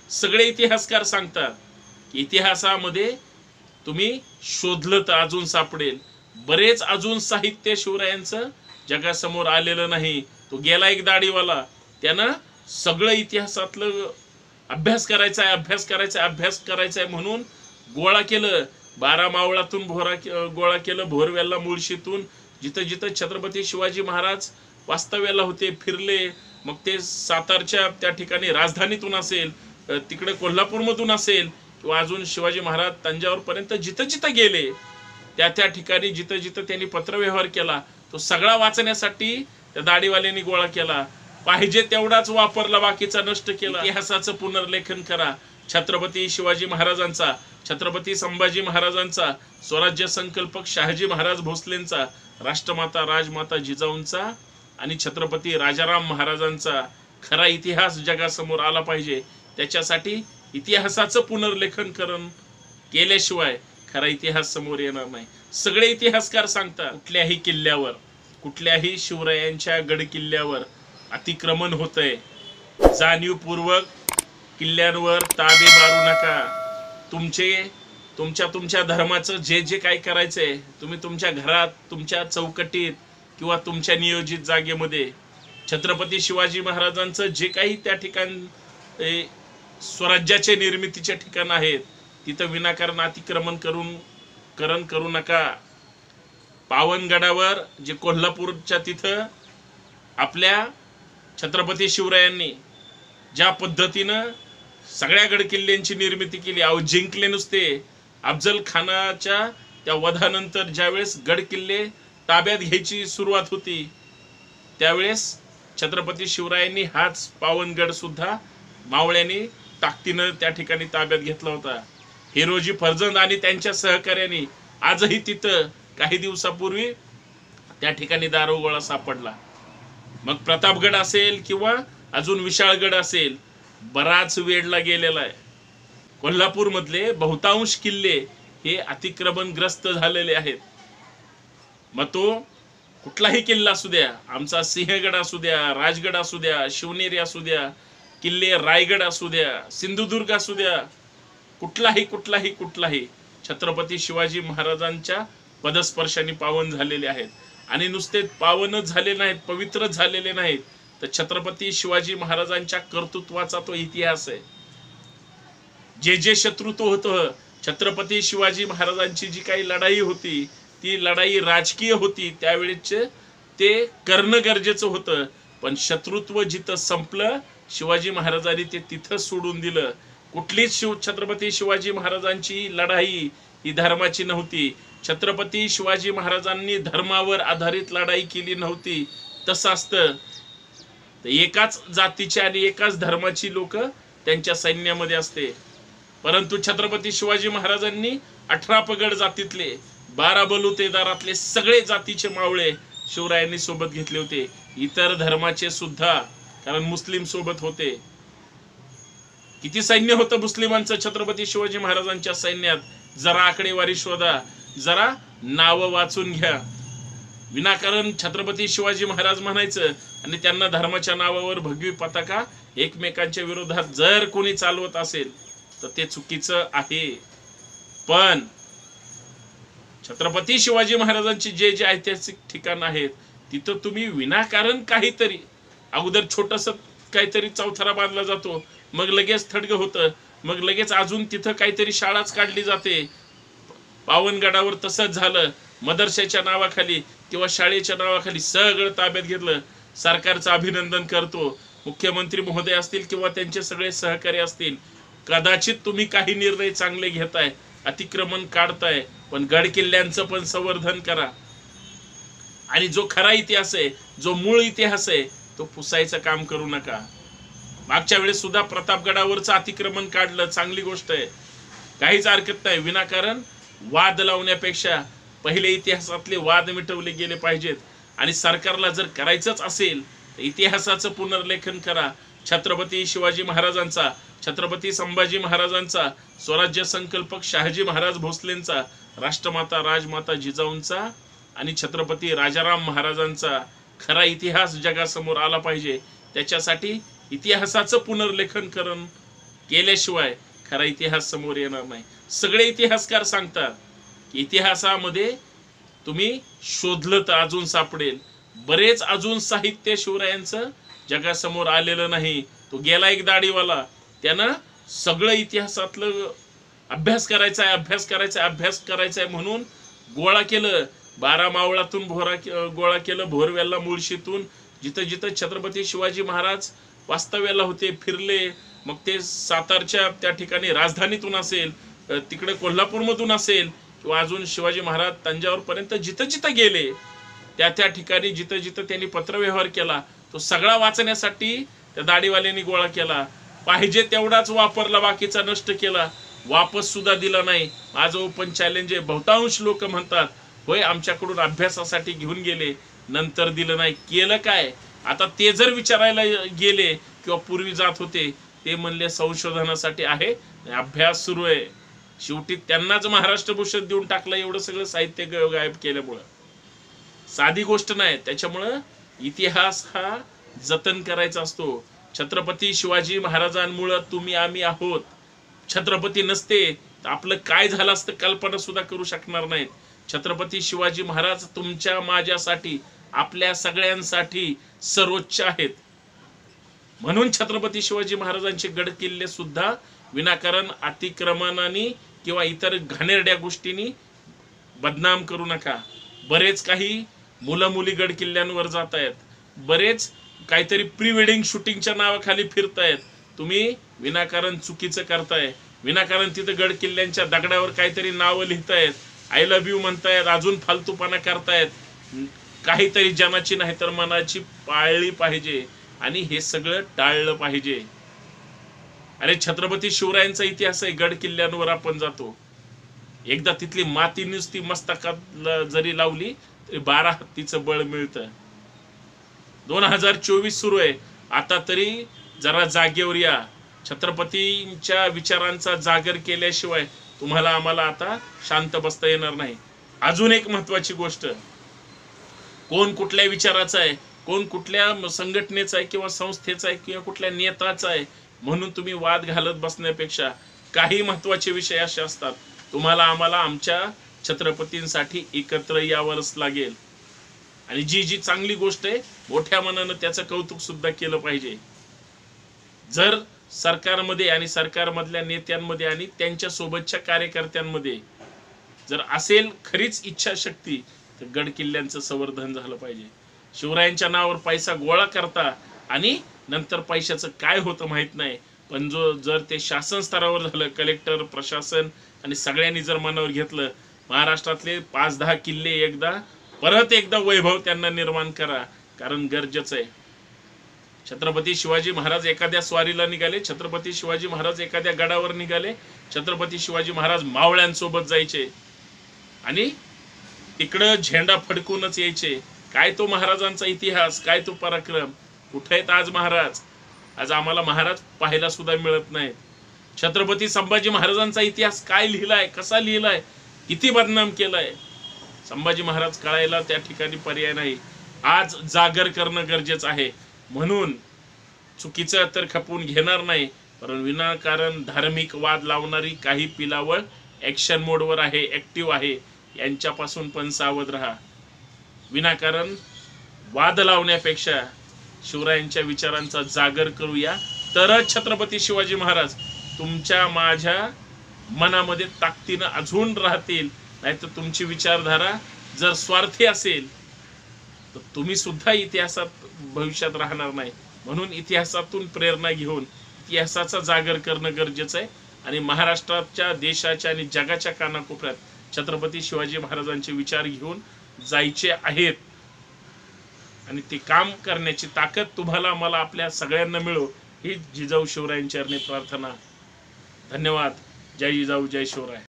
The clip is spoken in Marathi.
सगळे इतिहासकार सांगतात इतिहासामध्ये तुम्ही शोधलं तर अजून सापडेल बरेच अजून साहित्य शिवरायांचं जगासमोर आलेलं नाही। तो गेला एक दाढीवाला, त्यानं सगळं इतिहासातलं अभ्यास करायचा आहे म्हणून गोळा केलं। 12 मावळातून गोळा केलं, भोरवेलला मुळशीतून जिथं जिथं छत्रपती शिवाजी महाराज वास्तव्याला होते फिरले। मग ते सातारच्या त्या ठिकाणी राजधानीतून असेल, तिकडे कोल्हापूरमधून असेल, किंवा अजून शिवाजी महाराज तंजावर पर्यंत जिथं जिथं गेले त्या ठिकाणी जिथं जिथं त्यांनी पत्रव्यवहार केला तो सगळा वाचण्यासाठी त्या दाढीवाल्यांनी गोळा केला। पाहिजे तेवढाच वापरला, बाकीचा नष्ट केला। इतिहासाचं पुनर्लेखन करा। छत्रपती शिवाजी महाराजांचा, छत्रपती संभाजी महाराजांचा, स्वराज्य संकल्पक शहाजी महाराज भोसलेंचा, राष्ट्रमाता राजमाता जिजाऊंचा आणि छत्रपती राजाराम महाराजांचा खरा इतिहास जगासमोर आला पाहिजे। त्याच्यासाठी इतिहासाचं पुनर्लेखन केल्याशिवाय खरा इतिहास समोर येणार नाही। सगळे इतिहासकार सांगतात कुठल्याही किल्ल्यावर, कुठल्याही शिवरायांच्या गड किल्ल्यावर अतिक्रमण होतंय, जाणीवपूर्वक किल्ल्यांवर ताबे मारू नका। तुमच्या धर्माचं जे काही करायचंय तुम्ही तुमच्या घरात, तुमच्या चौकटीत किंवा तुमच्या नियोजित जागेमध्ये छत्रपती शिवाजी महाराजांचं जे काही त्या ठिकाणी स्वराज्याचे निर्मितीचे ठिकाण आहेत तिथं विनाकारण अतिक्रमण करू नका। पावनगडावर जे कोल्हापूरच्या तिथं आपल्या छत्रपती शिवरायांनी ज्या पद्धतीनं सगळ्या गडकिल्ल्यांची निर्मिती केली, जिंकले नुसते। अफजल खानाच्या त्या वधानंतर ज्यावेळेस गडकिल्ले ताब्यात घ्यायची सुरुवात होती त्यावेळेस छत्रपती शिवरायांनी हाच पावनगड सुद्धा मावळ्यांनी ताकदीनं त्या ठिकाणी ताब्यात घेतला होता। हिरोजी फर्जंद आणि त्यांच्या सहकार्यांनी आजही तिथं काही दिवसापूर्वी त्या ठिकाणी दारुगोळा सापडला। मग प्रतापगड असेल किंवा अजून विशाळगड असेल, बराच वेढला गेलेला आहे। कोल्हापूर मधले बहुतांश किल्ले हे अतिक्रमणग्रस्त झालेले आहेत। मग तो कुठलाही किल्ला असू द्या, आमचा सिंहगड असू द्या, राजगड असू द्या, शिवनेरी असू द्या, किल्ले रायगड असू द्या, सिंधुदुर्ग असू द्या, कुठलाही छत्रपती शिवाजी महाराजांच्या पदस्पर्शाने पावन झालेले आहेत। आणि नुसते पावनच झाले नाहीत, पवित्र झालेले नाहीत, तर छत्रपती शिवाजी महाराजांच्या कर्तृत्वाचा तो इतिहास आहे। जे शत्रुत्व होतं, छत्रपती शिवाजी महाराजांची जी काही लढाई होती ती लढाई राजकीय होती, त्यावेळेचे ते करणं गरजेचं होतं। पण शत्रुत्व जिथं संपलं शिवाजी महाराजांनी ते तिथं सोडून दिलं। कुठलीच छत्रपती शिवाजी महाराजांची लढाई ही धर्माची नव्हती। छत्रपती शिवाजी महाराजांनी धर्मावर आधारित लढाई केली नव्हती। तसं असतं तर एकाच जातीची आणि एकाच धर्माची लोक त्यांच्या सैन्यामध्ये असते, परंतु छत्रपती शिवाजी महाराजांनी 18 पगड जातीतले 12 बलुतेदारातले सगळे जातीचे मावळे शिवरायांनी सोबत घेतले होते, इतर धर्माचे सुद्धा, कारण मुस्लिम सोबत होते। किती सैन्य होतं मुस्लिमांचं छत्रपती शिवाजी महाराजांच्या सैन्यात? जरा आकडेवारी शोधा, जरा नाव वाचून घ्या। विनाकारण छत्रपती शिवाजी महाराज म्हणायचं आणि त्यांना धर्माच्या नावावर भगवी पताका एकमेकांच्या विरोधात जर कोणी चालवत असेल तर ते चुकीचं आहे। पण छत्रपती शिवाजी महाराजांची जे ऐतिहासिक ठिकाण आहेत तिथं तुम्ही विनाकारण काहीतरी, अगोदर छोटस काहीतरी चौथरा बांधला जातो, मग लगेच थडग होतं, मग लगेच अजून तिथं काहीतरी शाळाच काढली जाते। पावनगडावर तसंच झालं, मदरशाच्या नावाखाली किंवा शाळेच्या नावाखाली सगळं ताब्यात घेतलं। सरकारचं अभिनंदन करतो, मुख्यमंत्री महोदय असतील किंवा त्यांचे सगळे सहकारी असतील, कदाचित तुम्ही काही निर्णय चांगले घेताय, अतिक्रमण काढताय, पण गड किल्ल्यांचं पण संवर्धन करा। आणि जो खरा इतिहास आहे, जो मूळ इतिहास आहे, तो पुसायचं काम करू नका। मागच्या वेळेस सुद्धा प्रतापगडावरचं अतिक्रमण काढलं, चांगली गोष्ट आहे, काहीच हरकत नाही। विनाकारण वाद लावण्यापेक्षा पहिले इतिहासातले वाद मिटवले गेले पाहिजेत। आणि सरकारला जर करायचंच असेल तर इतिहासाचं पुनर्लेखन करा। छत्रपती शिवाजी महाराजांचा, छत्रपती संभाजी महाराजांचा, स्वराज्य संकल्पक शहाजी महाराज भोसलेंचा, राष्ट्रमाता राजमाता जिजाऊंचा आणि छत्रपती राजाराम महाराजांचा खरा इतिहास जगासमोर आला पाहिजे। त्याच्यासाठी इतिहासाचं पुनर्लेखन केल्याशिवाय खरा इतिहास समोर येणार नाही. सगळे इतिहासकार सांगतात की इतिहासामध्ये तुम्ही शोधलं तर अजून सापडेल. बरेच अजून साहित्य शिवरायांचं जगासमोर आलेलं नाही. तो गेला एक दाढीवाला, त्यानं सगळं इतिहासातलं अभ्यास करायचा आहे म्हणून गोळा केलं. 12 मावळातून गोळा केलं, भोरवेलला मुळशीतून, जिथं जिथं छत्रपती शिवाजी महाराज वास्तव्याला होते फिरले. मग ते सातारच्या त्या ठिकाणी राजधानीतून असेल, तिकडे कोल्हापूरमधून असेल, किंवा अजून शिवाजी महाराज तंजावर पर्यंत जिथं जिथं गेले त्या ठिकाणी जिथं जिथं त्यांनी पत्रव्यवहार केला तो सगळा वाचण्यासाठी त्या दाढीवाल्यांनी गोळा केला. पाहिजे तेवढाच वापरला, बाकीचा नष्ट केला, वापस सुद्धा दिला नाही. माझं ओपन चॅलेंज आहे. बहुतांश लोक म्हणतात होय आमच्याकडून अभ्यासासाठी घेऊन गेले, नंतर दिलं नाही. केलं काय? आता ते जर विचारायला गेले किंवा पूर्वी जात होते ते म्हणले संशोधनासाठी आहे, अभ्यास सुरू आहे. शेवटी त्यांनाच महाराष्ट्र भूषण देऊन टाकलं एवढं सगळं साहित्य गायब केल्यामुळं. साधी गोष्ट नाही. त्याच्यामुळं इतिहास हा जतन करायचा असतो. छत्रपती शिवाजी महाराजांमुळं तुम्ही आम्ही आहोत. छत्रपती नसते तर आपलं काय झालं असतं कल्पना सुद्धा करू शकणार नाहीत. छत्रपती शिवाजी महाराज तुमच्या माझ्यासाठी, आपल्या सगळ्यांसाठी सर्वोच्च आहेत. म्हणून छत्रपती शिवाजी महाराजांचे गड किल्ले सुद्धा विनाकारण अतिक्रमणाने किंवा इतर घाणेरड्या गोष्टींनी बदनाम करू नका. बरेच काही मुलं मुली गड किल्ल्यांवर जात आहेत, बरेच काहीतरी प्री वेडिंग शूटिंगच्या नावाखाली फिरतायत. तुम्ही विनाकारण चुकीचं करताय. विनाकारण तिथं गड किल्ल्यांच्या दगडावर काहीतरी नावं लिहितायत, आय लव्ह यू म्हणतायत, अजून फालतूपणा करतायत. काहीतरी जनाची नाही तर मनाची पाळली पाहिजे आणि हे सगळं टाळलं पाहिजे. अरे छत्रपती शिवरायांचा इतिहास आहे. गड किल्ल्यांवर आपण जातो, एकदा तिथली माती नुसती मस्तकात जरी लावली तरी 12 हत्तीचं बळ मिळतं. 2024 सुरू आहे. आता तरी जरा जागेवर या. छत्रपतींच्या विचारांचा जागर केल्याशिवाय तुम्हाला आम्हाला आता शांत बसता येणार नाही. अजून एक महत्वाची गोष्ट, कोण कुठल्या विचाराचा आहे, कोण कुठल्या संघटनेचा आहे किंवा संस्थेचा आहे किंवा कुठल्या नेताचा आहे म्हणून तुम्ही वाद घालत बसण्यापेक्षा काही महत्वाचे विषय असे असतात तुम्हाला आम्हाला आमच्या छत्रपतींसाठी एकत्र यावंच लागेल. आणि जी जी चांगली गोष्ट आहे मोठ्या मनानं त्याचं कौतुक सुद्धा केलं पाहिजे. जर सरकारमध्ये आणि सरकारमधल्या नेत्यांमध्ये आणि त्यांच्या सोबतच्या कार्यकर्त्यांमध्ये जर असेल खरीच इच्छाशक्ती तर गड किल्ल्यांचं संवर्धन झालं पाहिजे. शिवरायांच्या नावावर पैसा गोळा करता आणि नंतर पैशाचं काय होतं माहित नाही, पण जर ते शासन स्तरावर झालं, कलेक्टर, प्रशासन आणि सगळ्यांनी जर मनावर घेतलं, महाराष्ट्रातले 5-10 किल्ले परत एकदा वैभव त्यांना निर्माण करा, कारण गरजेचं आहे. छत्रपती शिवाजी महाराज एखाद्या स्वारीला निघाले, छत्रपती शिवाजी महाराज एखाद्या गडावर निघाले, छत्रपती शिवाजी महाराज मावळ्यांसोबत जायचे आणि तिकडं झेंडा फडकूनच यायचे. काय तो महाराजांचा इतिहास, काय तो पराक्रम. कुठे आहेत आज महाराज? आज आम्हाला महाराज पाहायला सुद्धा मिळत नाहीत. छत्रपती संभाजी महाराजांचा इतिहास काय लिहिलाय, कसा लिहिलाय, किती बदनाम केलाय, संभाजी महाराज कळायला त्या ठिकाणी पर्याय नाही. आज जागर करणं गरजेचं आहे. म्हणून चुकीचं तर खपवून घेणार नाही, पण विनाकारण धार्मिक वाद लावणारी काही पिलावळ ऍक्शन मोडवर आहे, ऍक्टिव्ह आहे, यांच्यापासून पण सावध राहा. विनाकारण वाद लावण्यापेक्षा शिवरायांच्या विचारांचा जागर करूया, तरच छत्रपती शिवाजी महाराज तुमच्या माझ्या मनामध्ये ताकदीनं अजून राहतील. नाहीतर तुमची विचारधारा जर स्वार्थी असेल तर तुम्ही सुद्धा इतिहासात भविष्यात राहणार नाही. म्हणून इतिहासातून प्रेरणा घेऊन इतिहासाचा जागर करणं गरजेचं आहे. आणि महाराष्ट्राच्या, देशाच्या आणि जगाच्या कानाकोपऱ्यात छत्रपती शिवाजी महाराजांचे विचार घेऊन जायचे आहेत. आणि ते काम करण्याची ताकद तुम्हाला मला आपल्या सगळ्यांना मिळो ही जिजाऊ शिवरायांच्या चरणी प्रार्थना. धन्यवाद. जय जिजाऊ, जय शिवराय.